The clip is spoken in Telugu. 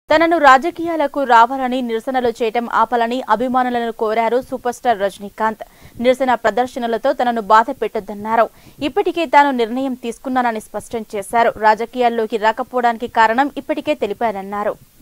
తనను రాజకీయాలకు రావాలని నిరసనలు చేయటం ఆపాలని అభిమానులను కోరారు సూపర్ స్టార్ రజనీకాంత్. నిరసన ప్రదర్శనలతో తనను బాధ పెట్టొద్దన్నారు. ఇప్పటికే తాను నిర్ణయం తీసుకున్నానని స్పష్టం చేశారు. రాజకీయాల్లోకి రాకపోవడానికి కారణం ఇప్పటికే తెలిపానన్నారు.